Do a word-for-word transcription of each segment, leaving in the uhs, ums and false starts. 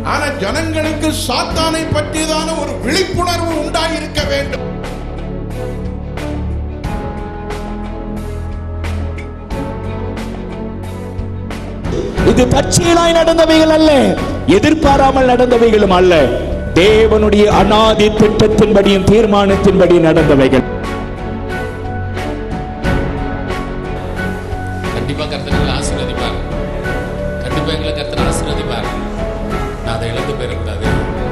ஆனா ஜனங்களுக்கு சாத்தானை பற்றியதான ஒரு விழிப்புணர்வு உண்டாயிருக்க வேண்டும். இது தற்செயலாய் நடந்தவைகள் அல்ல, எதிர்பாராமல் நடந்தவைகளும் அல்ல, தேவனுடைய அநாதி திட்டத்தின்படியும் தீர்மானத்தின்படி நடந்தவைகள். கண்டிப்பா கர்த்தர் ஆசீர்வதிப்பார். கண்டிப்பா எங்களை கர்த்தர் ஆசீர்வதிப்பார். நான் அதை இழந்து போயிடக்கூடாது.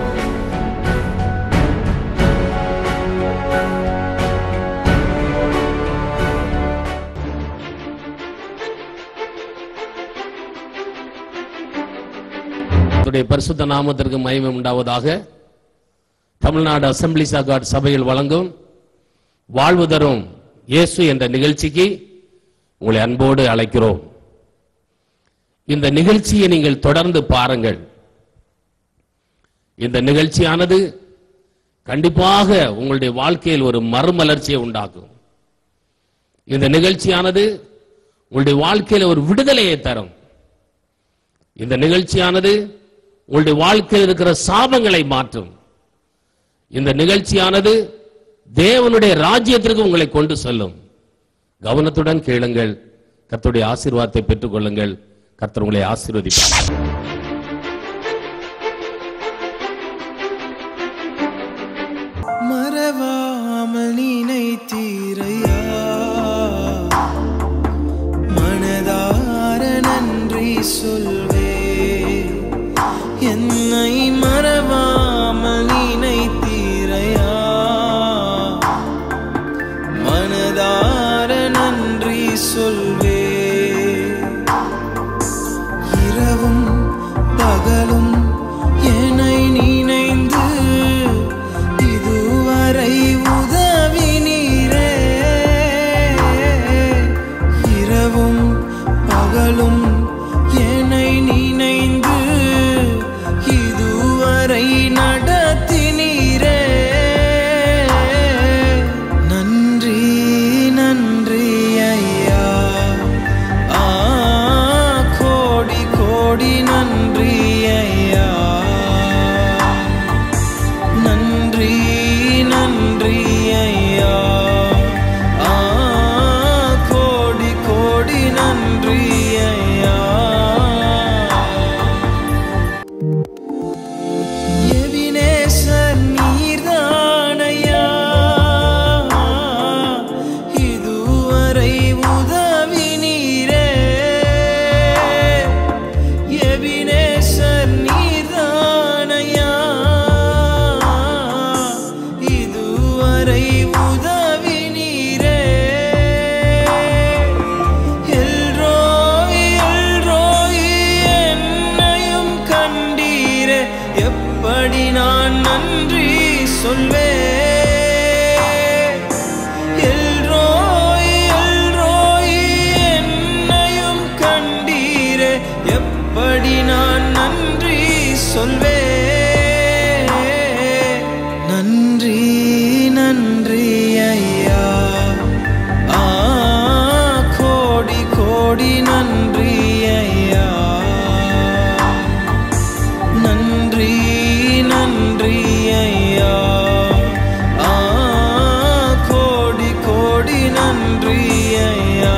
பரிசுத்த நாமத்திற்கு மகிமை உண்டாவதாக. தமிழ்நாடு அசெம்பிளிஸ் ஆஃப் காட் சபையில் வழங்கும் வாழ்வு தரும் இயேசு என்ற நிகழ்ச்சிக்கு உங்களை அன்போடு அழைக்கிறோம். இந்த நிகழ்ச்சியை நீங்கள் தொடர்ந்து பாருங்கள். இந்த நிகழ்ச்சியானது கண்டிப்பாக உங்களுடைய வாழ்க்கையில் ஒரு மறுமலர்ச்சியை உண்டாக்கும். இந்த நிகழ்ச்சியானது உங்களுடைய வாழ்க்கையில் ஒரு விடுதலையை தரும். இந்த நிகழ்ச்சியானது உங்களுடைய வாழ்க்கையில் இருக்கிற சாபங்களை மாற்றும். இந்த நிகழ்ச்சியானது தேவனுடைய ராஜ்யத்திற்கு உங்களை கொண்டு செல்லும். கவனத்துடன் கேளுங்கள். கர்த்தருடைய ஆசீர்வாதத்தை பெற்றுக் கொள்ளுங்கள். கர்த்தர் உங்களை ஆசீர்வதிப்பார். மறவாமல் நினைத்தீரையா, மனதார நன்றி சொல்வே. என்னை மறவாமல் நினைத்தீரையா, மனதார நன்றி சொல்வே. இரவும் பகலும் என்னை நினைந்து இதுவரை உதவினீரே. இரவும் பகலும் என்னை நினைந்து இதுவரை நடத்தினீரே. நன்றி நன்றி ஐயா, ஆ கோடி கோடி நன்றி ஐயா. நன்றி நன்றி ஐயா, ஆ கோடி கோடி நன்றி ஐயா. எபினேசர் நீர்தானையா, இதுவரை உதவினீரே. எபினேசர் நீர்தானையா, இதுவரை உதவினீரே. எல்ரோய் எல்ரோய் என்னையும் கண்டீரே. எப்படி நான் நன்றி சொல்வேன். எல்ரோய் எல்ரோய் என்னையும் கண்டீரே. எப்படி நான் நன்றி சொல்வேன். நன்றி நன்றி ஐயா, ஆ கோடி கோடி நன்றி ஐயா. நன்றி நன்றி ஐயா, ஆ கோடி கோடி நன்றி ஐயா.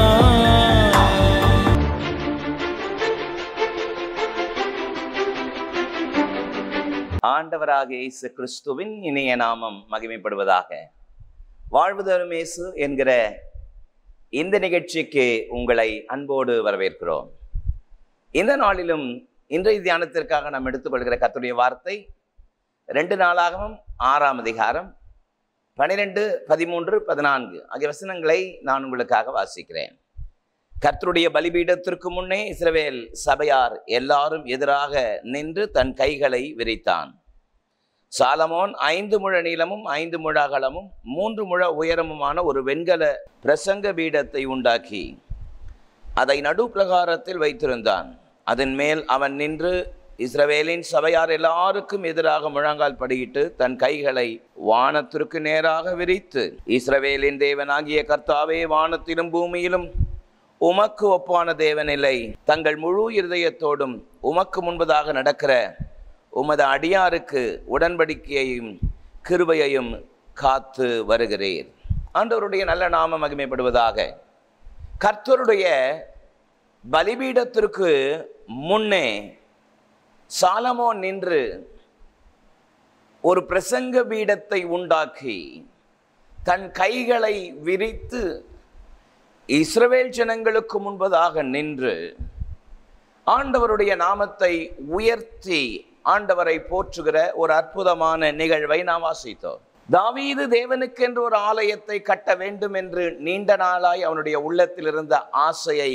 ஆண்டவராக இயேசு கிறிஸ்துவின் இனிய நாமம் மகிமைப்படுவதாக. வாழ்வு தரும் இயேசு என்கிற இந்த நிகழ்ச்சிக்கு உங்களை அன்போடு வரவேற்கிறோம். இந்த நாளிலும் இன்றைய தியானத்திற்காக நாம் எடுத்துக்கொள்கிற கர்த்தருடைய வார்த்தை ரெண்டு நாளாகவும் ஆறாம் அதிகாரம் பனிரெண்டு பதிமூன்று பதினான்கு ஆகிய வசனங்களை நான் உங்களுக்காக வாசிக்கிறேன். கர்த்தருடைய பலிபீடத்திற்கு முன்னே இஸ்ரவேல் சபையார் எல்லாரும் எதிராக நின்று தன் கைகளை விரித்தான். சாலமோன் ஐந்து முழ நீளமும் ஐந்து முழ அகலமும் மூன்று முழ உயரமுமான ஒரு வெண்கல பிரசங்க பீடத்தை உண்டாக்கி அதை நடுப்பிரகாரத்தில் வைத்திருந்தான். அதன் மேல் அவன் நின்று இஸ்ரவேலின் சபையார் எல்லாருக்கும் எதிராக முழங்கால் படியிட்டு தன் கைகளை வானத்திற்கு நேராக விரித்து, இஸ்ரவேலின் தேவனாகிய கர்த்தாவே, வானத்திலும் பூமியிலும் உமக்கு ஒப்பான தேவன் இல்லை. தங்கள் முழு இருதயத்தோடும் உமக்கு முன்பதாக நடக்கிற உமது அடியாருக்கு உடன்படிக்கையையும் கிருபையையும் காத்து வருகிறீர். ஆண்டவருடைய நல்ல நாமம் மகிமைப்படுவதாக. கர்த்தருடைய பலிபீடத்திற்கு முன்னே சாலமோன் நின்று ஒரு பிரசங்க பீடத்தை உண்டாக்கி தன் கைகளை விரித்து இஸ்ரவேல் ஜனங்களுக்கு முன்பதாக நின்று ஆண்டவருடைய நாமத்தை உயர்த்தி ஆண்டவரை போற்றுகிற ஒரு அற்புதமான நிகழ்வை நாம் வாசித்தோம். தாவீது தேவனுக்கென்று ஒரு ஆலயத்தை கட்ட வேண்டும் என்று நீண்ட நாளாய் அவனுடைய உள்ளத்தில் இருந்த ஆசையை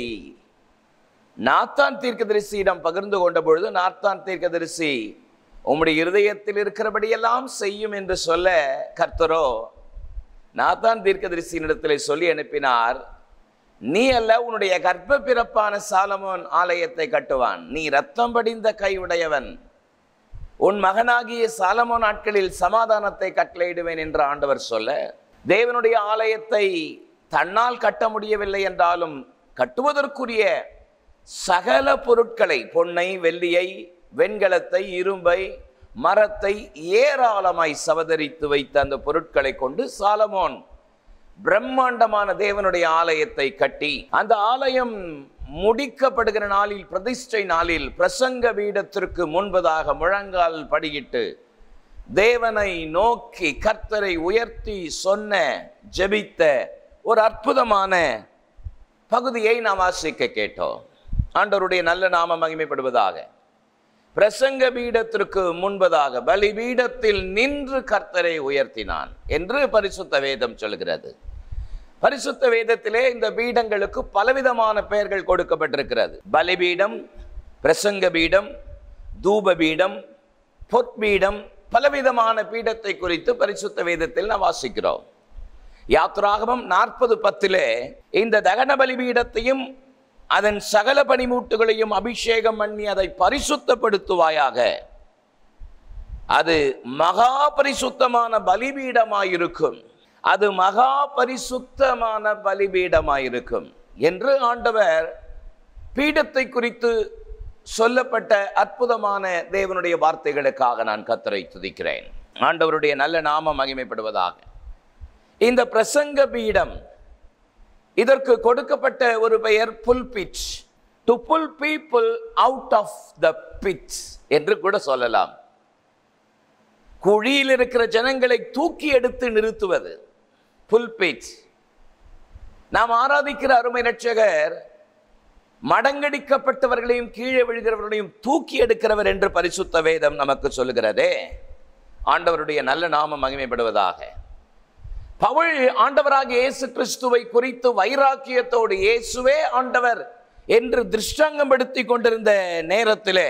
நாத்தான் தீர்க்கதரிசியிடம் பகிர்ந்து கொண்ட பொழுது, நாத்தான் தீர்க்கதரிசி உம்முடைய இருதயத்தில் இருக்கிறபடியெல்லாம் செய்யும் என்று சொல்ல, கர்த்தரோ நாத்தான் தீர்க்கதரிசியினிடத்திலே சொல்லி அனுப்பினார், நீ அல்ல, உன்னுடைய கர்ப்ப பிறப்பான சாலமோன் ஆலயத்தை கட்டுவான். நீ ரத்தம் படிந்த கையுடையவன். உன் மகனாகிய சாலமோன் நாட்களில் சமாதானத்தை கட்டளையிடுவேன் என்று ஆண்டவர் சொல்ல, தேவனுடைய ஆலயத்தை தன்னால் கட்ட முடியவில்லை என்றாலும் கட்டுவதற்குரிய சகல பொருட்களை, பொன்னை, வெள்ளியை, வெண்கலத்தை, இரும்பை, மரத்தை ஏராளமாய் சவதரித்து வைத்த அந்த பொருட்களை கொண்டு சாலமோன் பிரம்மாண்டமான தேவனுடைய ஆலயத்தை கட்டி, அந்த ஆலயம் முடிக்கப்படுகிற நாளில், பிரதிஷ்டை நாளில், பிரசங்க பீடத்திற்கு முன்பதாக முழங்கால் படியிட்டு தேவனை நோக்கி கர்த்தரை உயர்த்தி சொன்ன, ஜெபித்த ஒரு அற்புதமான பகுதியை நாம் வாசிக்க கேட்டோம். ஆண்டவருடைய நல்ல நாமம் மகிமைப்படுவதாக. பிரசங்க பீடத்திற்கு முன்பதாக பலிபீடத்தில் நின்று கர்த்தரை உயர்த்தினான் என்று பரிசுத்த வேதம் சொல்கிறது. பரிசுத்த வேதத்திலே இந்த பீடங்களுக்கு பலவிதமான பெயர்கள் கொடுக்கப்பட்டிருக்கிறது. பலிபீடம், பிரசங்க பீடம், தூப பீடம், பொற்பீடம், பலவிதமான பீடத்தை குறித்து பரிசுத்த வேதத்தில் நாம் வாசிக்கிறோம். யாத்ராகமம் நாற்பது பத்திலே இந்த தகன பலிபீடத்தையும் அதன் சகல பனிமூட்டுகளையும் அபிஷேகம் பண்ணி அதை பரிசுத்தப்படுத்துவாயாக, அது மகா பரிசுத்தமான பலிபீடமாயிருக்கும், அது மகா பரிசுத்தமான பலிபீடமாயிருக்கும் என்று ஆண்டவர் பீடத்தை குறித்து சொல்லப்பட்ட அற்புதமான தேவனுடைய வார்த்தைகளுக்காக நான் கர்த்தரை துதிக்கிறேன். ஆண்டவருடைய நல்ல நாமம் மகிமைப்படுவதாக. இந்த பிரசங்க பீடம், இதற்கு கொடுக்கப்பட்ட ஒரு பெயர் pulpit, to pull people out of the pit என்று கூட சொல்லலாம். குழியில் இருக்கிற ஜனங்களை தூக்கி எடுத்து நிறுத்துவது புல்பிட். நாம் ஆராதிக்கிற அருமை இரட்சகர் மடங்கடிக்கப்பட்டவர்களையும் கீழே விழுகிறவர்களையும் தூக்கி எடுக்கிறவர் என்று பரிசுத்த வேதம் நமக்கு சொல்லுகிறதே. ஆண்டவருடைய நல்ல நாமம் மகிமைப்படுவதாக. பவுல் ஆண்டவராகிய இயேசு கிறிஸ்துவை குறித்து வைராக்கியத்தோடு இயேசுவே ஆண்டவர் என்று திருஷ்டாங்கம் படுத்திக் கொண்டிருந்த நேரத்திலே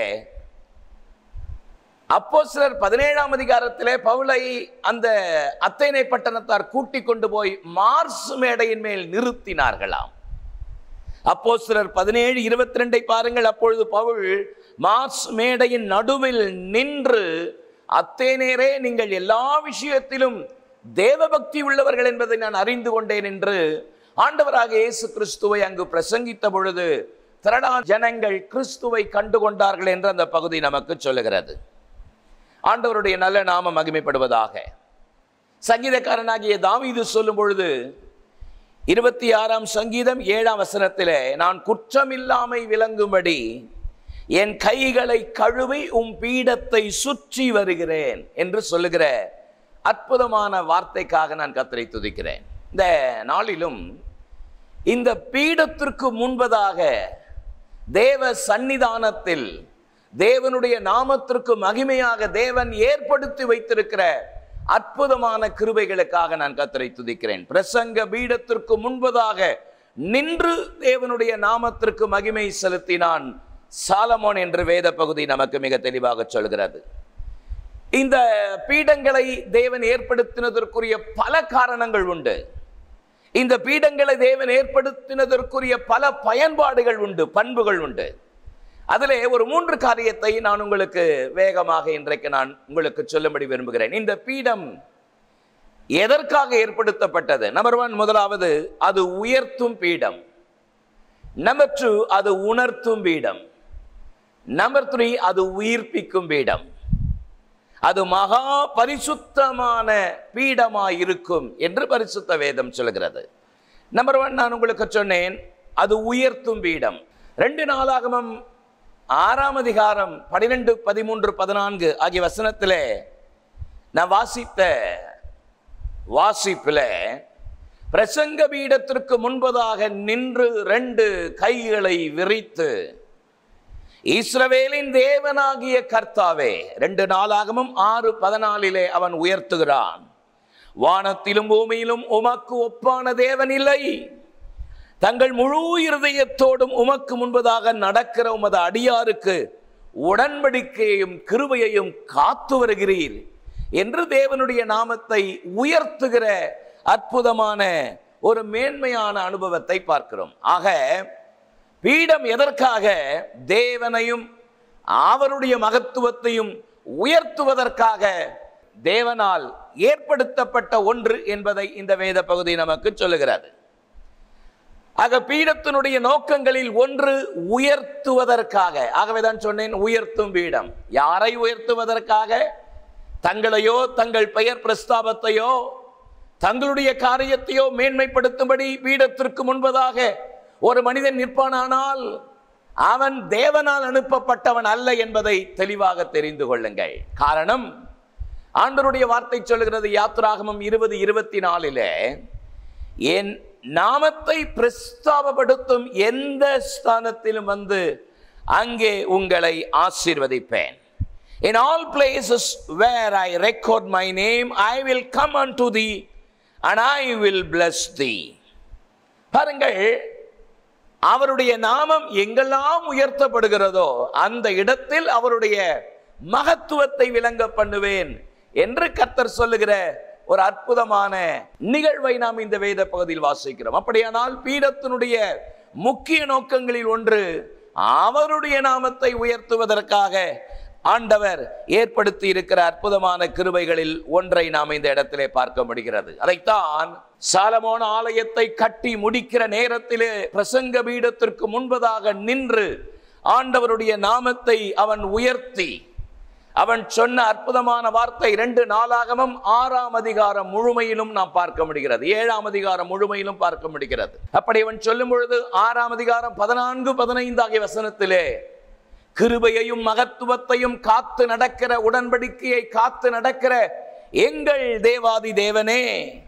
அப்போஸ்தலர் பதினேழாம் அதிகாரத்திலே பவுலை அந்த அத்தேனை பட்டணத்தார் கூட்டிக் கொண்டு போய் மார்ஸ் மேடையின் மேல் நிறுத்தினார்களாம். அப்போஸ்தலர் பதினேழு இருபத்தி ரெண்டை பாருங்கள். அப்பொழுது பவுல் மார்ஸ் மேடையின் நடுவில் நின்று, அத்தேனேரே, நீங்கள் எல்லா விஷயத்திலும் தேவபக்தி உள்ளவர்கள் என்பதை நான் அறிந்து கொண்டேன் என்று ஆண்டவராக இயேசு கிறிஸ்துவை அங்கு பிரசங்கித்த பொழுது திரளான ஜனங்கள் கிறிஸ்துவை கண்டுகொண்டார்கள் என்று அந்த பகுதி நமக்கு சொல்லுகிறது. ஆண்டவருடைய நல்ல நாமம் மகிமைப்படுவதாக. சங்கீதக்காரனாகிய தாவீது சொல்லும் பொழுது இருபத்தி ஆறாம் சங்கீதம் ஏழாம் வசனத்திலே, நான் குற்றமில்லாமை விளங்கும்படி என் கைகளை கழுவி உம் பீடத்தை சுற்றி வருகிறேன் என்று சொல்லுகிற அற்புதமான வார்த்தைக்காக நான் கர்த்தரை துதிக்கிறேன். இந்த நாளிலும் இந்த பீடத்திற்கு முன்பதாக தேவ சந்நிதானத்தில் தேவனுடைய நாமத்திற்கு மகிமையாக தேவன் ஏற்படுத்தி வைத்திருக்கிற அற்புதமான கிருபைகளுக்காக நான் கர்த்தரை துதிக்கிறேன். பிரசங்க பீடத்திற்கு முன்பதாக நின்று தேவனுடைய நாமத்திற்கு மகிமை செலுத்தினான் சாலமோன் என்று வேத பகுதி நமக்கு மிக தெளிவாக சொல்கிறது. இந்த பீடங்களை தேவன் ஏற்படுத்தினதற்குரிய பல காரணங்கள் உண்டு. இந்த பீடங்களை தேவன் ஏற்படுத்தினதற்குரிய பல பயன்பாடுகள் உண்டு, பண்புகள் உண்டு. அதிலே ஒரு மூன்று காரியத்தை நான் உங்களுக்கு வேகமாக இன்றைக்கு நான் உங்களுக்கு சொல்லும்படி விரும்புகிறேன். இந்த பீடம் எதற்காக ஏற்படுத்தப்பட்டது? நம்பர் ஒன், முதலாவது, அது உயர்த்தும் பீடம். நம்பர் டூ, அது உணர்த்தும் பீடம். நம்பர் த்ரீ, அது உயிர்ப்பிக்கும் பீடம். அது மகா பரிசுத்தமான பீடமாய் இருக்கும் என்று பரிசுத்த வேதம் சொல்கிறது. நம்பர் ஒன், நான் உங்களுக்கு சொன்னேன், அது உயர்த்தும் பீடம். ரெண்டு நாளாகமம் ஆறாம் அதிகாரம் பனிரெண்டு பதிமூன்று பதினான்கு ஆகிய வசனத்திலே நான் வாசித்த வாசிப்பில் பிரசங்க பீடத்திற்கு முன்பதாக நின்று ரெண்டு கைகளை விரித்து, இஸ்ரவேலின் தேவனாகிய கர்த்தாவே, ரெண்டு நாளாகமும் ஆறு பதினாலிலே அவன் உயர்த்துகிறான், வானத்திலும் பூமியிலும் உமக்கு ஒப்பான தேவன் இல்லை, தங்கள் முழு இருதயத்தோடும் உமக்கு முன்பதாக நடக்கிற உமது அடியாருக்கு உடன்படிக்கையையும் கிருபையையும் காத்து வருகிறீர் என்று தேவனுடைய நாமத்தை உயர்த்துகிற அற்புதமான ஒரு மேன்மையான அனுபவத்தை பார்க்கிறோம். ஆக பீடம் எதற்காக? தேவனையும் அவருடைய மகத்துவத்தையும் உயர்த்துவதற்காக தேவனால் ஏற்படுத்தப்பட்ட ஒன்று என்பதை இந்த வேத பகுதி நமக்கு சொல்லுகிறது. ஆக பீடத்தினுடைய நோக்கங்களில் ஒன்று உயர்த்துவதற்காக. ஆகவேதான் சொன்னேன், உயர்த்தும் பீடம். யாரை உயர்த்துவதற்காக? தங்களையோ தங்கள் பெயர் பிரஸ்தாபத்தையோ தங்களுடைய காரியத்தையோ மேன்மைப்படுத்தும்படி பீடத்திற்கு முன்பதாக ஒரு மனிதன் நிற்பானானால் அவன் தேவனால் அனுப்பப்பட்டவன் அல்ல என்பதை தெளிவாக தெரிந்து கொள்ளுங்கள். காரணம், ஆண்டவருடைய வார்த்தை சொல்லுகிறது யாத்திராகமம் இருபது இருபத்தி நாலிலே, என் நாமத்தை பிரஸ்தாபப்படுத்தும் எந்த ஸ்தானத்திலும் வந்து அங்கே உங்களை ஆசீர்வதிப்பேன். In all places where I record my name, I will come unto thee and I will bless thee. பாருங்கள், அவருடைய நாமம் எங்கெல்லாம் உயர்த்தப்படுகிறதோ அந்த இடத்தில் அவருடைய மகத்துவத்தை விளங்க பண்ணுவேன் என்று கர்த்தர் சொல்லுகிற ஒரு அற்புதமான நிகழ்வை நாம் இந்த வேத பகுதியில் வாசிக்கிறோம். அப்படியானால் பீடத்தினுடைய முக்கிய நோக்கங்களில் ஒன்று அவருடைய நாமத்தை உயர்த்துவதற்காக ஆண்டவர் ஏற்படுத்தி இருக்கிற அற்புதமான கிருபைகளில் ஒன்றை நாம் இந்த இடத்திலே பார்க்க முடிகிறது. அதைத்தான் சாலமோன் ஆலயத்தை கட்டி முடிக்கிற நேரத்திலே பிரசங்க பீடத்திற்கு முன்பதாக நின்று ஆண்டவருடைய நாமத்தை அவன் உயர்த்தி அவன் சொன்ன அற்புதமான வார்த்தை இரண்டு நாளாகமும் ஆறாம் அதிகாரம் முழுமையிலும் நாம் பார்க்க முடிகிறது, ஏழாம் அதிகாரம் முழுமையிலும் பார்க்க முடிகிறது. அப்படி அவன் சொல்லும் பொழுது ஆறாம் அதிகாரம் பதினான்கு பதினைந்து ஆகிய வசனத்திலே கிருபையையும் மகத்துவத்தையும் காத்து நடக்கிற, உடன்படிக்கையை காத்து நடக்கிற எங்கள் தேவாதி தேவனே.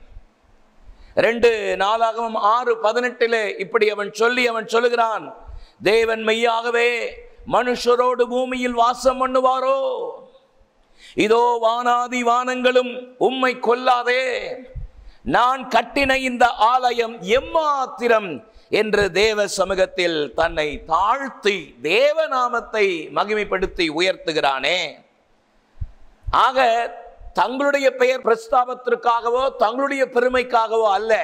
ரெண்டு நாளாகவும் ஆறு பதினெட்டிலே இப்படி அவன் சொல்லி அவன் சொல்லுகிறான், தேவன் மெய்யாகவே மனுஷரோடு பூமியில் வாசம் பண்ணுவாரோ? இதோ வானாதி வானங்களும் உம்மை கொல்லாதே, நான் கட்டின இந்த ஆலயம் எம்மாத்திரம் என்று தேவ சமூகத்தில் தன்னை தாழ்த்தி தேவநாமத்தை மகிமைப்படுத்தி உயர்த்துகிறானே. ஆக தங்களுடைய பெயர் பிரஸ்தாபத்திற்காகவோ தங்களுடைய பெருமைக்காகவோ அல்ல,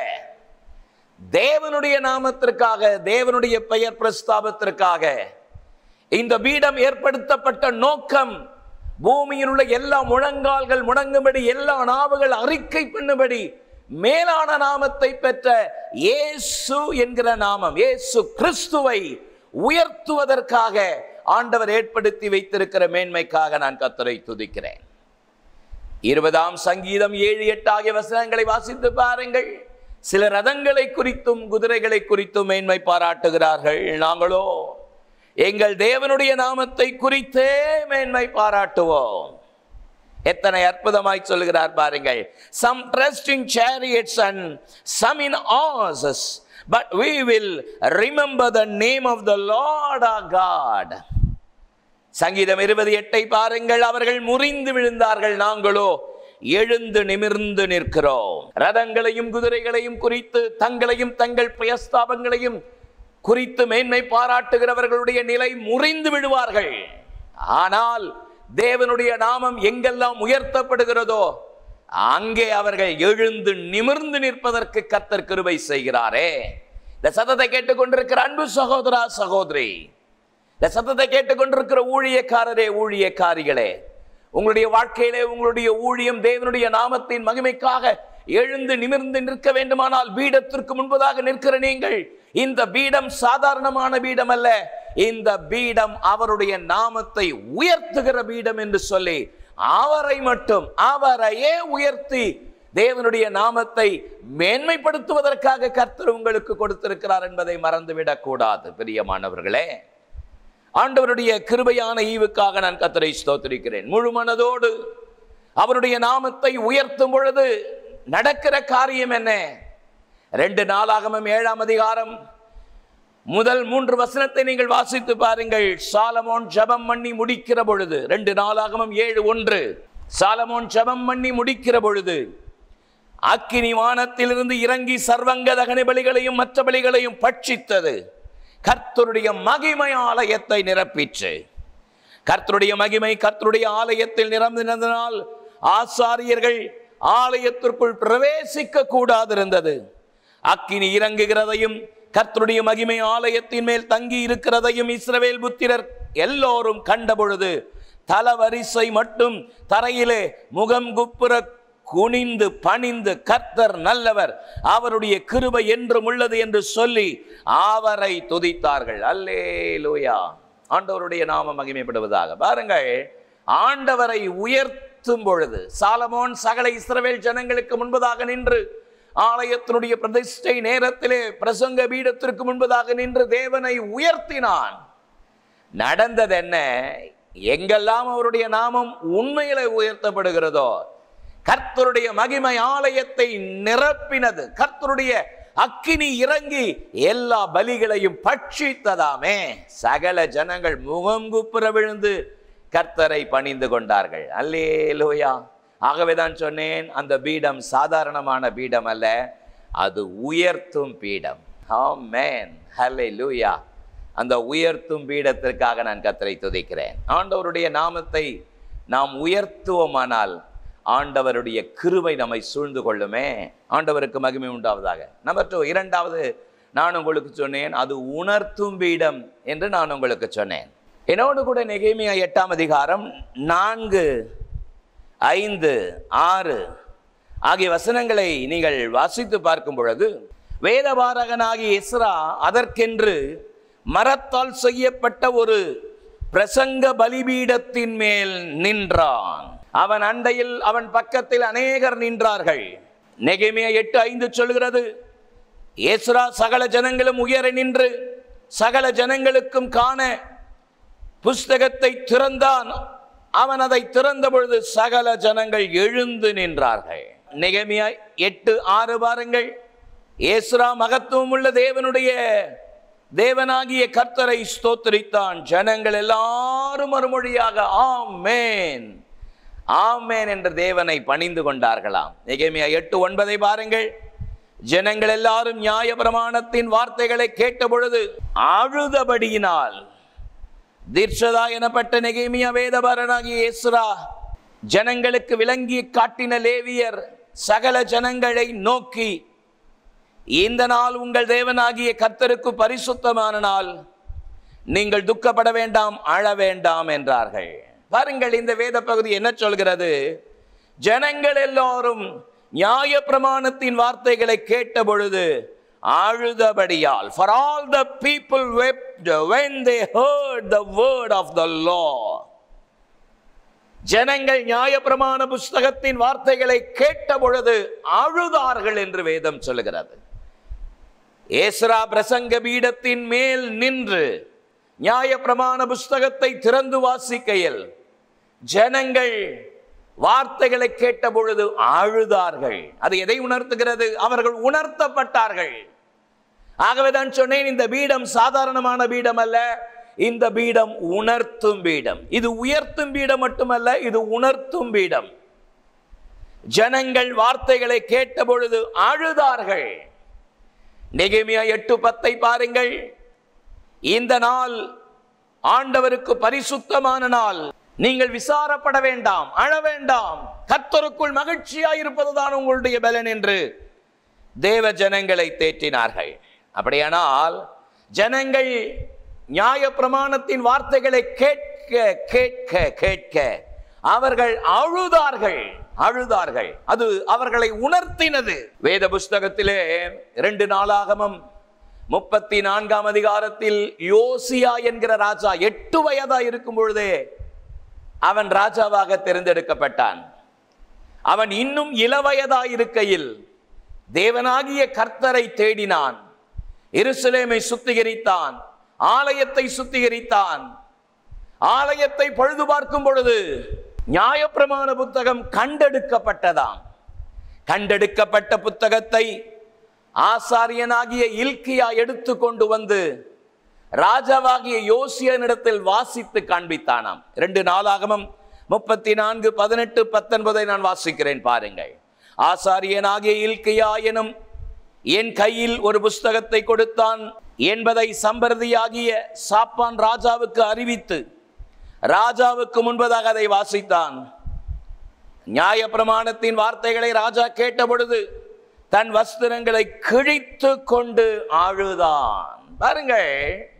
தேவனுடைய நாமத்திற்காக, தேவனுடைய பெயர் பிரஸ்தாபத்திற்காக இந்த பீடம் ஏற்படுத்தப்பட்ட நோக்கம் பூமியில் உள்ள எல்லா முழங்கால்கள் முடங்கும்படி, எல்லா நாவுகள் அறிக்கை பண்ணும்படி மேலான நாமத்தை பெற்ற இயேசு என்கிற நாமம், இயேசு கிறிஸ்துவை உயர்த்துவதற்காக ஆண்டவர் ஏற்படுத்தி வைத்திருக்கிற மேன்மைக்காக நான் கர்த்தரை துதிக்கிறேன். இருபதாம் சங்கீதம் ஏழு எட்டு ஆகிய வசனங்களை வாசித்து பாருங்கள். சில ரதங்களை குறித்தும் குதிரைகளை குறித்தும் மேன்மை பாராட்டுகிறார்கள். நாங்களோ எங்கள் தேவனுடைய நாமத்தை குறித்தே மேன்மை பாராட்டுவோம். எத்தனை அற்புதமாய் சொல்லுகிறார் பாருங்கள். Some trust in chariots and some in horses, but we will remember the name of the Lord our God. சங்கீதம் இருபது எட்டை பாருங்கள். அவர்கள் முறிந்து விழுந்தார்கள், நாங்களோ எழுந்து நிமிர்ந்து நிற்கிறோம். ரதங்களையும் குதிரைகளையும் குறித்து, தங்களையும் தங்கள் பிரஸ்தாபங்களையும் குறித்து மேன்மை பாராட்டுகிறவர்களுடைய நிலை முறிந்து விடுவார்கள். ஆனால் தேவனுடைய நாமம் எங்கெல்லாம் உயர்த்தப்படுகிறதோ அங்கே அவர்கள் எழுந்து நிமிர்ந்து நிற்பதற்கு கர்த்தர் கிருபை செய்கிறாரே. இந்த சத்தத்தை கேட்டுக்கொண்டிருக்கிற அன்பு சகோதரா சகோதரி, இந்த சத்தத்தை கேட்டுக்கொண்டிருக்கிற ஊழியக்காரரே ஊழியக்காரிகளே, உங்களுடைய வாழ்க்கையிலே உங்களுடைய ஊழியம் தேவனுடைய நாமத்தின் மகிமைக்காக எழுந்து நிமிர்ந்து நிற்க வேண்டுமானால் பீடத்திற்கு முன்பதாக நிற்கிற நீங்கள், இந்த பீடம் சாதாரணமான பீடம் அல்ல, இந்த பீடம் அவருடைய நாமத்தை உயர்த்துகிற பீடம் என்று சொல்லி அவரை மட்டும் அவரையே உயர்த்தி தேவனுடைய நாமத்தை மேன்மைப்படுத்துவதற்காக கர்த்தர் உங்களுக்கு கொடுத்திருக்கிறார் என்பதை மறந்துவிடக் கூடாது. பிரியமானவர்களே, ஆண்டவருடைய கிருபையான ஈவுக்காக நான் கர்த்தரை ஸ்தோத்திரிக்கிறேன். முழு மனதோடு அவருடைய நாமத்தை உயர்த்தும் பொழுது நடக்கிற காரியம் என்ன? ரெண்டு நாளாகமம் ஏழாம் அதிகாரம் முதல் மூன்று வசனத்தை நீங்கள் வாசித்து பாருங்கள். சாலமோன் ஜெபம் பண்ணி முடிக்கிற பொழுது, ரெண்டு நாளாகமம் ஏழு ஒன்று, சாலமோன் ஜெபம் பண்ணி முடிக்கிற பொழுது அக்கினி வானத்திலிருந்து இறங்கி சர்வங்க தகன பலிகளையும் மற்ற பலிகளையும் பட்சித்தது. கர்த்தருடைய மகிமை ஆலயத்தை நிரப்பிற்று. கர்த்தருடைய மகிமை கர்த்தருடைய ஆலயத்தில் நிரம்பினதனால் ஆசாரியர்கள் ஆலயத்திற்குள் பிரவேசிக்க கூடாதிருந்தது. அக்கினி இறங்குகிறதையும் கர்த்தருடைய மகிமை ஆலயத்தின் மேல் தங்கி இருக்கிறதையும் இஸ்ரவேல் புத்திரர் எல்லோரும் கண்டபொழுது தலவரிசை மட்டும் தரையிலே முகம் குப்புற குனிந்து பணிந்து கர்த்தர் நல்லவர், அவருடைய கிருபை என்றும் உள்ளது என்று சொல்லி அவரை துதித்தார்கள். அல்லேலூயா. ஆண்டவருடைய நாமம் மகிமைப்படுவதாக. பாருங்கள், ஆண்டவரை உயர்த்தும் பொழுது சாலமோன் சகல இஸ்ரவேல் ஜனங்களுக்கு முன்பதாக நின்று ஆலயத்தினுடைய பிரதிஷ்டை நேரத்திலே பிரசங்க பீடத்திற்கு முன்பதாக நின்று தேவனை உயர்த்தினான். நடந்தது என்ன? எங்கெல்லாம் அவருடைய நாமம் உண்மையிலே உயர்த்தப்படுகிறதோ கர்த்தருடைய மகிமை ஆலயத்தை நிரப்பினது. கர்த்தருடைய அக்கினி இறங்கி எல்லா பலிகளையும் பட்சித்ததாமே. சகல ஜனங்கள் முகம் குப்புற விழுந்து கர்த்தரை பணிந்து கொண்டார்கள். அல்லேலூயா. ஆகவேதான் சொன்னேன், அந்த பீடம் சாதாரணமான பீடம் அல்ல, அது உயர்த்தும் பீடம். ஆமென். ஹல்லேலூயா. அந்த உயர்த்தும் பீடத்திற்காக நான் கர்த்தரை துதிக்கிறேன். ஆண்டவருடைய நாமத்தை நாம் உயர்த்துவோமானால் ஆண்டவருடைய கிருபை நம்மை சூழ்ந்து கொள்ளுமே. ஆண்டவருக்கு மகிமை உண்டாவதாக. நம்பர் டூ, இரண்டாவது நான் உங்களுக்கு சொன்னேன், அது உணர்த்தும் பீடம் என்று நான் உங்களுக்கு சொன்னேன். என்னோடு கூட நெகேமியா எட்டாம் அதிகாரம் நான்கு ஐந்து ஆறு ஆகிய வசனங்களை நீங்கள் வாசித்து பார்க்கும் பொழுது, வேதபாரகனாகிய எஸ்ரா அதற்கென்று மரத்தால் செய்யப்பட்ட ஒரு பிரசங்க பலிபீடத்தின் மேல் நின்றான். அவன் அண்டையில் அவன் பக்கத்தில் அநேகர் நின்றார்கள். நெகேமியா எட்டு ஐந்து சொல்கிறது, எஸ்ரா சகல ஜனங்களும் உயர நின்று சகல ஜனங்களுக்கும் காண புஸ்தகத்தை திறந்தான். அவன் அதை திறந்த பொழுது சகல ஜனங்கள் எழுந்து நின்றார்கள். நெகேமியா எட்டு ஆறு பாருங்கள். எஸ்ரா மகத்துவம் உள்ள தேவனுடைய தேவனாகிய கர்த்தரை ஸ்தோத்திரித்தான். ஜனங்கள் எல்லாரும் மறுமொழியாக ஆமென் ஆமென் என்று தேவனை பணிந்து கொண்டார்களாம். நெகேமியா எட்டு ஒன்பதை பாருங்கள். ஜனங்கள் எல்லாரும் நியாய பிரமாணத்தின் வார்த்தைகளை கேட்ட பொழுது அழுதபடியினால் தீர்ஷதா எனப்பட்ட நெகேமியா வேதபாரகனாகிய எஸ்ரா ஜனங்களுக்கு விளங்கி காட்டின லேவியர் சகல ஜனங்களை நோக்கி, இந்த நாள் உங்கள் தேவனாகிய கர்த்தருக்கு பரிசுத்தமான நாள், நீங்கள் துக்கப்பட வேண்டாம், அழ வேண்டாம் என்றார்கள். பாருங்கள், இந்த வேத பகுதி என்ன சொல்கிறது? ஜனங்கள் எல்லோரும் நியாய பிரமாணத்தின் வார்த்தைகளை கேட்ட பொழுது அழுதபடியால், for all the people wept when they heard the word of the law. ஜனங்கள் நியாய பிரமாண புஸ்தகத்தின் வார்த்தைகளை கேட்ட பொழுது அழுதார்கள் என்று வேதம் சொல்கிறது. எஸ்ரா பிரசங்க பீடத்தின் மேல் நின்று நியாய பிரமாண புஸ்தகத்தை திறந்து வாசிக்கையில் ஜனங்கள் வார்த்தைகளை கேட்ட பொழுது அழுதார்கள். அது எதை உணர்த்துகிறது? அவர்கள் உணர்த்தப்பட்டார்கள். ஆகவேதான் சொன்னேன், இந்த பீடம் சாதாரணமான பீடம் அல்ல, இந்த பீடம் உணர்த்தும் பீடம். இது உயர்த்தும் பீடம் மட்டுமல்ல, இது உணர்த்தும் பீடம். ஜனங்கள் வார்த்தைகளை கேட்ட பொழுது அழுதார்கள். நெகேமியா எட்டு பத்தை பாருங்கள். இந்த நாள் ஆண்டவருக்கு பரிசுத்தமான நாள், நீங்கள் விசாரப்பட வேண்டாம், அழ வேண்டாம், கர்த்தருக்குள் மகிழ்ச்சியாயிருப்பதுதான் உங்களுடைய பலன் என்று தேவ ஜனங்களை தேற்றினார்கள். அப்படியானால் ஜனங்கள் நியாய பிரமாணத்தின் வார்த்தைகளை கேட்க கேட்க கேட்க அவர்கள் அழுதார்கள் அழுதார்கள் அது அவர்களை உணர்த்தினது. வேத புஸ்தகத்திலே இரண்டு நாளாகமம் முப்பத்தி நான்காம் அதிகாரத்தில் யோசியா என்கிற ராஜா எட்டு வயதா இருக்கும் பொழுதே அவன் ராஜாவாக தேர்ந்தெடுக்கப்பட்டான். அவன் இன்னும் இளவயதாயிருக்கையில் தேவனாகிய கர்த்தரை தேடினான். எருசலேமை சுத்திகரித்தான், ஆலயத்தை சுத்திகரித்தான். ஆலயத்தை பழுது பார்க்கும் பொழுது நியாயப்பிரமாண புத்தகம் கண்டெடுக்கப்பட்டதாம். கண்டெடுக்கப்பட்ட புத்தகத்தை ஆசாரியனாகிய இல்கியா எடுத்து கொண்டு வந்து ராஜாவாகிய யோசியனிடத்தில் வாசித்து காண்பித்தானாம். இரண்டு நாளாகமம் முப்பத்தி நான்கு பதினெட்டு பத்தொன்பதை நான் வாசிக்கிறேன் பாருங்கள். ஆசாரியனாகிய இல்கியா எனும் என் கையில் ஒரு புஸ்தகத்தை கொடுத்தான் என்பதை சம்பரதியாகிய சாப்பான் ராஜாவுக்கு அறிவித்து ராஜாவுக்கு முன்பதாக அதை வாசித்தான். நியாய பிரமாணத்தின் வார்த்தைகளை ராஜா கேட்ட பொழுது தன் வஸ்திரங்களை கிழித்து கொண்டு அழுதான். பாருங்கள்,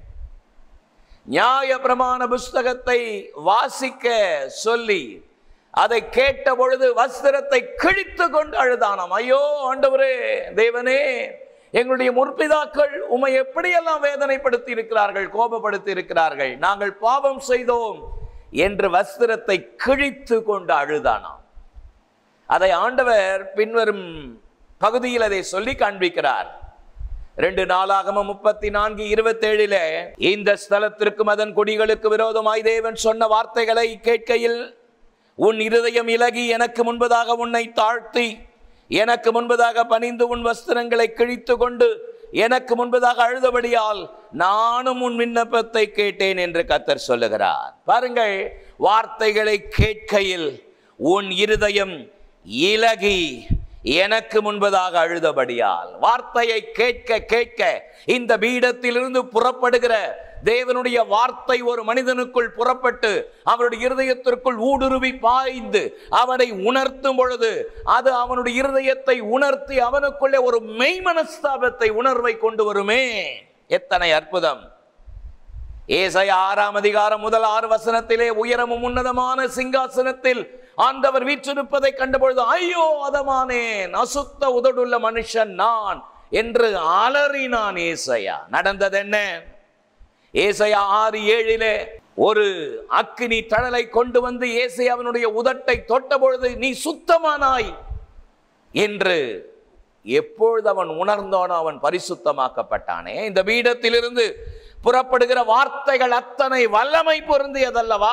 நியாய பிரமாண புஸ்தகத்தை வாசிக்க சொல்லி அதை கேட்ட பொழுது வஸ்திரத்தை கிழித்து கொண்டு அழுதானாம். ஐயோ ஆண்டவரே, தேவனே, எங்களுடைய முற்பிதாக்கள் உம்மை எப்படியெல்லாம் வேதனைப்படுத்தி இருக்கிறார்கள், கோபப்படுத்தி இருக்கிறார்கள், நாங்கள் பாவம் செய்தோம் என்று வஸ்திரத்தை கிழித்து கொண்டு அழுதானாம். அதை ஆண்டவர் பின்வரும் பகுதியில் அதை சொல்லி காண்பிக்கிறார். ரெண்டு நாளாகமம் முப்பத்தி நான்கு இருபத்தி ஏழில இந்த ஸ்தலத்திற்கும் அதன் குடிகளுக்கு விரோதமாய் தேவன் சொன்ன வார்த்தைகளை கேட்கையில் உன் இருதயம் இலகி எனக்கு முன்பதாக உன்னை தாழ்த்தி எனக்கு முன்பதாக பணிந்து உன் வஸ்திரங்களை கிழித்து கொண்டு எனக்கு முன்பதாக அழுதபடியால் நானும் உன் விண்ணப்பத்தை கேட்டேன் என்று கர்த்தர் சொல்லுகிறார். பாருங்கள், வார்த்தைகளை கேட்கையில் உன் இருதயம் இலகி எனக்கு முன்பதாக அழுதபடியால். வார்த்தையை கேட்க கேட்க இந்த பீடத்திலிருந்து புறப்படுகிற தேவனுடைய வார்த்தை ஒரு மனிதனுக்குள் புறப்பட்டு அவனுடைய இருதயத்திற்குள் ஊடுருவி பாய்ந்து அவனை உணர்த்தும் பொழுது அது அவனுடைய இருதயத்தை உணர்த்தி அவனுக்குள்ளே ஒரு மெய் மனஸ்தாபத்தை உணர்வை கொண்டு வருமே. எத்தனை அற்புதம்! ஏசாயா ஆறாம் அதிகாரம் முதல் ஆறு வசனத்திலே உயரமும் உன்னதமான சிங்காசனத்தில் ஆண்டவர் வீற்றிருப்பதை கண்டபொழுது ஐயோ அதமானேன், அசுத்த உதடுள்ள மனுஷன் நான் என்று அலறினான் ஏசாயா. நடந்தது என்ன? ஏசாயா ஆறு ஏழிலே ஒரு அக்கினி தழலை கொண்டு வந்து ஏசாயாவினுடைய உதட்டை தொட்ட பொழுது நீ சுத்தமானாய் என்று எப்பொழுது அவன் உணர்ந்தானோ அவன் பரிசுத்தமாக்கப்பட்டானே. இந்த பீடத்திலிருந்து புறப்படுகிற வார்த்தைகள் அத்தனை வல்லமை பொருந்தியதல்லவா?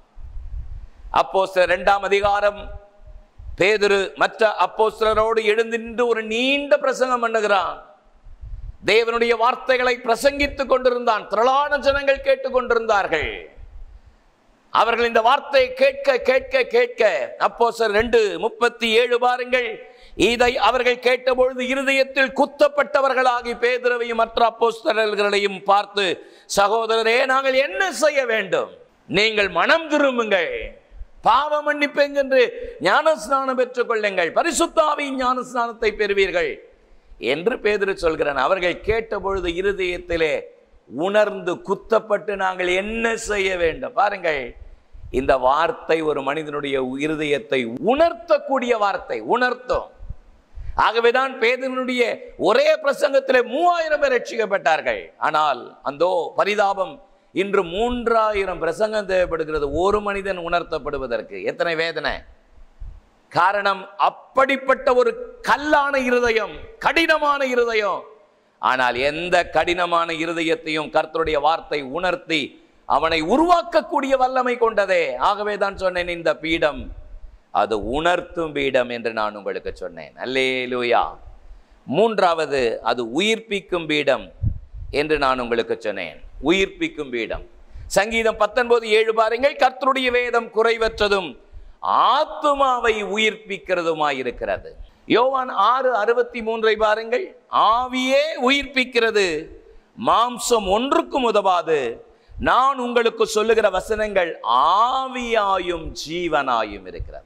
அப்போஸ்தலர் இரண்டாம் அதிகாரம் பேதுரு மற்ற அப்போஸ்தலரோடு எழுந்து நின்று ஒரு நீண்ட பிரசங்கம் பண்ணுகிறான். தேவனுடைய வார்த்தைகளை பிரசங்கித்துக் கொண்டிருந்தான். திரளான ஜனங்கள் கேட்டுக் கொண்டிருந்தார்கள். அவர்கள் இந்த வார்த்தையை கேட்க கேட்க கேட்க அப்போஸ்தலர் ரெண்டு முப்பத்தி ஏழு பாருங்கள். இதை அவர்கள் கேட்டபொழுது இருதயத்தில் குத்தப்பட்டவர்களாகி பேதுருவையும் மற்ற அப்போஸ்தலர்களையும் பார்த்து, சகோதரரே, நாங்கள் என்ன செய்ய வேண்டும்? நீங்கள் மனம் திரும்புங்கள், பாவ மன்னிப்பென்று ஞானஸ்நானம் பெற்றுக் கொள்ளுங்கள், பரிசுத்த ஆவியின் ஞானஸ்நானத்தை பெறுவீர்கள் என்று பேதுரு சொல்கிறான். அவர்கள் கேட்ட பொழுது இருதயத்திலே உணர்ந்து குத்தப்பட்டு நாங்கள் என்ன செய்ய வேண்டும்? பாருங்கள், இந்த வார்த்தை ஒரு மனிதனுடைய இருதயத்தை உணர்த்தக்கூடிய வார்த்தை, உணர்த்தும். ஆகவேதான் பேதுருவினுடைய ஒரே பிரசங்கத்திலே மூவாயிரம் பேர் ரட்சிக்கப்பட்டார்கள். ஆனால் அந்தோ பரிதாபம், இன்று மூன்றாயிரம் பிரசங்கம் தேவைப்படுகிறது ஒரு மனிதன் உணர்த்தப்படுவதற்கு. எத்தனை வேதனை! காரணம், அப்படிப்பட்ட ஒரு கல்லான இருதயம், கடினமான இருதயம். ஆனால் எந்த கடினமான இருதயத்தையும் கர்த்தருடைய வார்த்தை உணர்த்தி அவனை உருவாக்கக்கூடிய வல்லமை கொண்டதே. ஆகவே தான் சொன்னேன், இந்த பீடம் அது உணர்த்தும் பீடம் என்று நான் உங்களுக்கு சொன்னேன். அல்லேலூயா. மூன்றாவது, அது உயிர்ப்பிக்கும் பீடம் என்று நான் உங்களுக்கு சொன்னேன். உயிர்ப்பிக்கும் பீடம். சங்கீதம் பத்தொன்பது ஏழு பாருங்கள். கர்த்தருடைய வேதம் குறைவற்றதும் ஆத்துமாவை உயிர்ப்பிக்கிறதுமாயிருக்கிறது. யோவான் ஆறு அறுபத்தி மூன்றை பாருங்கள். ஆவியே உயிர்ப்பிக்கிறது, மாம்சம் ஒன்றுக்கும் உதவாது. நான் உங்களுக்கு சொல்லுகிற வசனங்கள் ஆவியாயும் ஜீவனாயும் இருக்கிறது.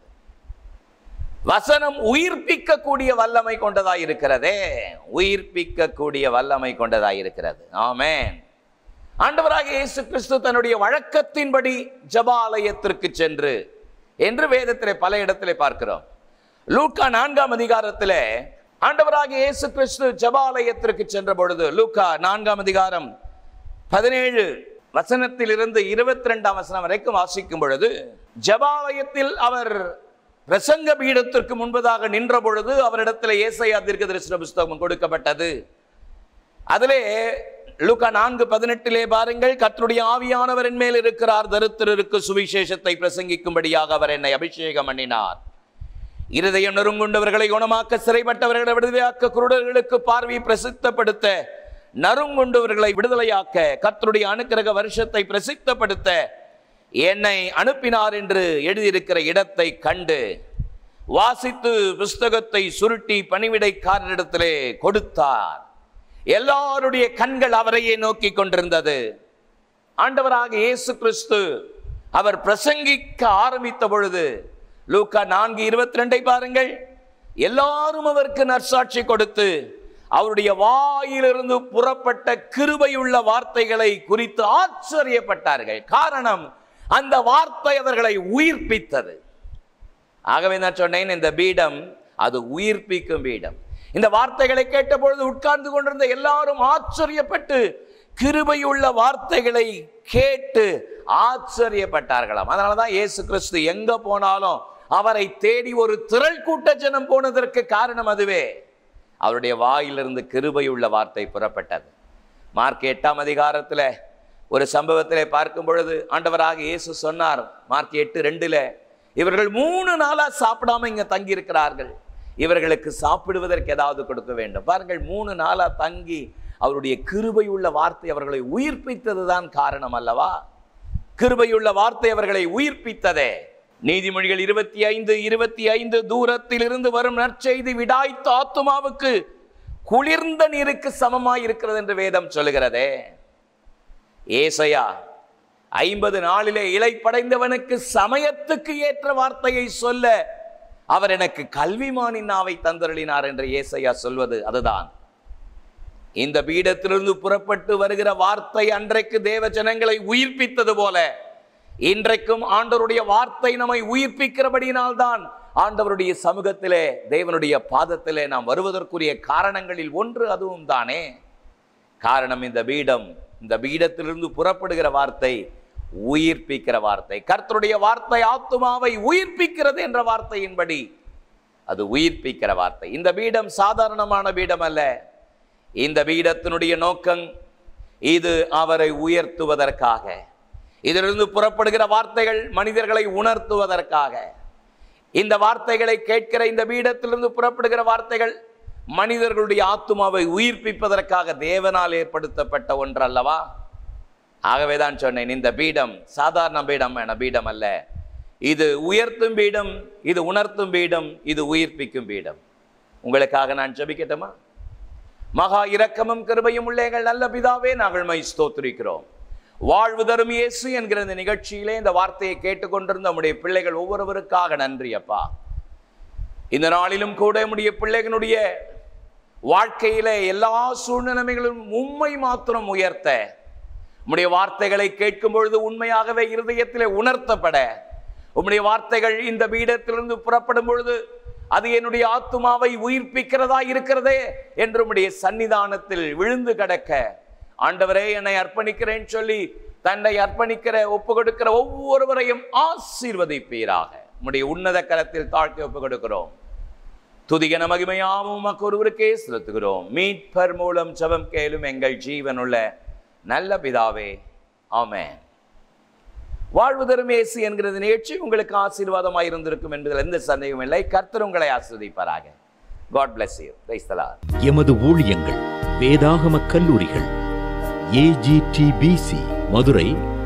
வசனம் உயிர்ப்பிக்க கூடிய வல்லமை கொண்டதாய் இருக்கிறதே, உயிர்ப்பிக்க கூடிய வல்லமை கொண்டதாய் இருக்கிறது. ஆமென். ஆண்டவராகிய இயேசு கிறிஸ்து தன்னுடைய வழக்கத்தின்படி ஜெபாலயத்திற்கு சென்று என்று வேதத்திலே பல இடத்திலே பார்க்கிறோம். லூக்கா நான்காம் அதிகாரத்திலே ஆண்டவராகிய இயேசு கிறிஸ்து ஜெபாலயத்திற்கு சென்ற பொழுது, லூக்கா நான்காம் அதிகாரம் பதினேழு வசனத்திலிருந்து இருபத்தி ரெண்டாம் வசனம் வரைக்கும் வாசிக்கும் பொழுது, ஜெபாலயத்தில் அவர் பிரசங்க பீடத்திற்கு முன்பதாக நின்ற பொழுது அவரிடத்தில் ஏசாயா தீர்க்கதரிசன புத்தகம் கொடுக்கப்பட்டது. அதிலே லூக்கா நான்கு பதினெட்டிலே பாருங்கள், கர்த்தருடைய ஆவியானவர் என் மேல் இருக்கிறார், தரித்திரருக்கு சுவிசேஷத்தை பிரசங்கிக்கும்படியாக அவர் என்னை அபிஷேகம் பண்ணினார், இருதயம் நறுங்குண்டவர்களை குணமாக்க, சிறைப்பட்டவர்களை விடுதலையாக்க, குருடர்களுக்கு பார்வையை பிரசித்தப்படுத்த, நறுங்குண்டவர்களை விடுதலையாக்க, கர்த்தருடைய அனுக்கிரக வருஷத்தை பிரசித்தப்படுத்த என்னை அனுப்பினார் என்று எழுதியிருக்கிற இடத்தை கண்டு வாசித்து புஸ்தகத்தை சுருட்டி பணிவிடைக்காரரிடத்திலே கொடுத்தார். எல்லாருடைய கண்கள் அவரையே நோக்கி கொண்டிருந்தது. ஆண்டவராக இயேசு கிறிஸ்து அவர் பிரசங்கிக்க ஆரம்பித்த பொழுது லூக்கா நான்கு இருபத்தி ரெண்டை பாருங்கள், எல்லாரும் அவருக்கு நற்சாட்சி கொடுத்து அவருடைய வாயிலிருந்து புறப்பட்ட கிருபையுள்ள வார்த்தைகளை குறித்து ஆச்சரியப்பட்டார்கள். காரணம், அந்த வார்த்தை அவர்களை உயிர்ப்பித்தது. ஆகவே நான் சொன்னேன், இந்த பீடம் அது உயிர்ப்பிக்கும் பீடம். இந்த வார்த்தைகளை கேட்ட பொழுது உட்கார்ந்து கொண்டிருந்த எல்லாரும் ஆச்சரியப்பட்டு கிருபையுள்ள வார்த்தைகளை கேட்டு ஆச்சரியப்பட்டார்களாம். அதனாலதான் இயேசு கிறிஸ்து எங்க போனாலும் அவரை தேடி ஒரு திரள் கூட்ட ஜனம் போனதற்கு காரணம் அதுவே. அவருடைய வாயிலிருந்து கிருபையுள்ள வார்த்தை புறப்பட்டது. மார்க் எட்டாம் அதிகாரத்தில் ஒரு சம்பவத்திலே பார்க்கும் பொழுது ஆண்டவராக இயேசு சொன்னார், மார்க் எட்டு ரெண்டுல, இவர்கள் மூணு நாளா சாப்பிடாம இங்க தங்கி இருக்கிறார்கள், இவர்களுக்கு சாப்பிடுவதற்கு ஏதாவது கொடுக்க வேண்டும். பாருங்கள், மூணு நாளா தங்கி அவருடைய கிருபையுள்ள வார்த்தை அவர்களை உயிர்ப்பித்ததுதான் காரணம் அல்லவா? கிருபையுள்ள வார்த்தை அவர்களை உயிர்ப்பித்ததே. நீதிமொழிகள் இருபத்தி ஐந்து இருபத்தி ஐந்து தூரத்தில் இருந்து வரும் நற்செய்தி விடாய்த்த ஆத்துமாவுக்கு குளிர்ந்த நீருக்கு சமமாய் இருக்கிறது என்று வேதம் சொல்லுகிறதே. ஏசாயா ஐம்பது நாளிலே இளைப்படைந்தவனுக்கு சமயத்துக்கு ஏற்ற வார்த்தையை சொல்ல அவர் எனக்கு கல்விமானின் நாவை தந்தருளினார் என்று ஏசாயா சொல்வது அதுதான். இந்த பீடத்திலிருந்து புறப்பட்டு வருகிற வார்த்தை அன்றைக்கு தேவ ஜனங்களை உயிர்ப்பித்தது போல இன்றைக்கும் ஆண்டவருடைய வார்த்தை நம்மை உயிர்ப்பிக்கிறபடியினால்தான் ஆண்டவருடைய சமூகத்திலே தேவனுடைய பாதத்திலே நாம் வருவதற்குரிய காரணங்களில் ஒன்று அதுவும் தானே. காரணம், இந்த பீடம், இந்த பீடத்திலிருந்து புறப்படுகிற வார்த்தை உயிர்ப்பிக்கிற வார்த்தை. கர்த்தருடைய வார்த்தை ஆத்துமாவை உயிர்ப்பிக்கிறது என்ற வார்த்தையின்படி அது உயிர்ப்பிக்கிற வார்த்தை. இந்த பீடம் சாதாரணமான பீடம் அல்ல. இந்த பீடத்தினுடைய நோக்கம் இது அவரை உயர்த்துவதற்காக, இதிலிருந்து புறப்படுகிற வார்த்தைகள் மனிதர்களை உணர்த்துவதற்காக. இந்த வார்த்தைகளை கேட்கிற இந்த பீடத்திலிருந்து புறப்படுகிற வார்த்தைகள் மனிதர்களுடைய ஆத்துமாவை உயிர்ப்பிப்பதற்காக தேவனால் ஏற்படுத்தப்பட்ட ஒன்று அல்லவா? ஆகவேதான் சொன்னேன், இந்த பீடம் சாதாரண பீடம் என பீடம் அல்ல. இது உயர்த்தும் பீடம், இது உணர்த்தும் பீடம், இது உயிர்ப்பிக்கும் பீடம். உங்களுக்காக நான் ஜெபிக்கட்டுமா? மகா இரக்கமும் கிருபையும் உள்ள எங்கள் நல்ல பிதாவே, நாங்கள் மை ஸ்தோத்திரிக்கிறோம். வாழ்வு தரும் இயேசு என்கிற இந்த நிகழ்ச்சியிலே இந்த வார்த்தையை கேட்டுக்கொண்டிருந்த நம்முடைய பிள்ளைகள் ஒவ்வொருவருக்காக நன்றி அப்பா. இந்த நாளிலும் கூட நம்முடைய பிள்ளைகளுடைய வாழ்க்கையில எல்லா சூழ்நிலைகளிலும் உண்மை மாத்திரம் உயர்த்த, உம்முடைய வார்த்தைகளை கேட்கும் பொழுது உண்மையாகவே இருதயத்திலே உணர்த்தப்பட, உம்முடைய வார்த்தைகள் இந்த பீடத்திலிருந்து புறப்படும் பொழுது அது என்னுடைய ஆத்துமாவை உயிர்ப்பிக்கிறதா இருக்கிறதே என்று உம்முடைய சன்னிதானத்தில் விழுந்து கிடக்க, ஆண்டவரே என்னை அர்ப்பணிக்கிறேன் சொல்லி தன்னை அர்ப்பணிக்கிற ஒப்பு கொடுக்கிற ஒவ்வொருவரையும் ஆசீர்வதிப்பீராக. உம்முடைய உன்னத கரத்தில் தாழ்த்தி ஒப்பு கொடுக்கிறோம். துதிகன மகிமையாவும் உமக்கு ஒருவருக்கே செலுத்துகிறோம். மீட்பர் மூலம் ஜெபம் கேளும் எங்கள் ஜீவனுள்ள நல்ல பிதாவே, ஆமென். வாழ்வு தரும் இயேசு என்கிறது நிகழ்ச்சி உங்களுக்கு ஆசீர்வாதமாக இருந்திருக்கும் என்பதில் எந்த சந்தேகமும் இல்லை. கர்த்தர் உங்களை ஆசீர்வதிப்பாராக. God bless you. Praise the Lord. எமது ஊழியங்கள் வேதாகம கல்லூரிகள் A G T B C Madurai,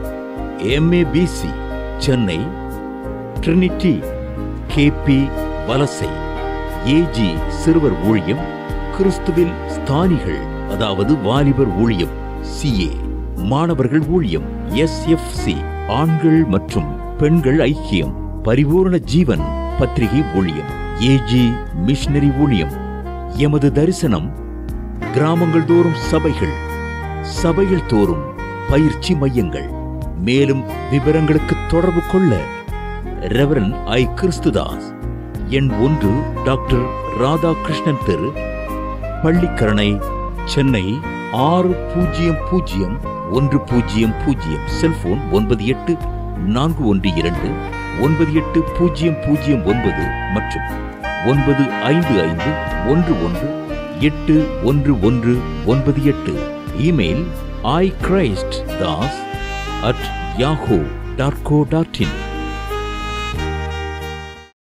M A B C Chennai, Trinity K P Valasai, A G சிறுவர் ஊழியம், கிறிஸ்துவில் ஸ்தானிகள் அதாவது வாலிபர் ஊழியம் சி ஏ, மாணவர்கள் ஊழியம் எஸ் எஃப் சி, ஆண்கள் மற்றும் பெண்கள் ஐக்கியம், பரிபூர்ண ஜீவன் பத்திரிகை ஊழியம், ஏ ஜி மிஷனரி ஊழியம். எமது தரிசனம் கிராமங்கள் தோறும் சபைகள், சபைகள் தோறும் பயிற்சி மையங்கள். மேலும் விவரங்களுக்கு தொடர்பு கொள்ள ரெவரன் ஐ கிறிஸ்துதாஸ், எண் ஒன்று, டாக்டர் ராதாகிருஷ்ணன் தெரு, பள்ளிக்கரணை, சென்னை ஆறு பூஜ்ஜியம் பூஜ்ஜியம் ஒன்று பூஜ்ஜியம் பூஜ்ஜியம். செல்போன் ஒன்பது எட்டு நான்கு ஒன்று இரண்டு ஒன்பது எட்டு பூஜ்ஜியம் பூஜ்ஜியம் ஒன்பது மற்றும் ஒன்பது ஐந்து ஐந்து ஒன்று ஒன்று எட்டு ஒன்று ஒன்று ஒன்பது எட்டு. Email I Christ Das at Yahoo dot co dot in.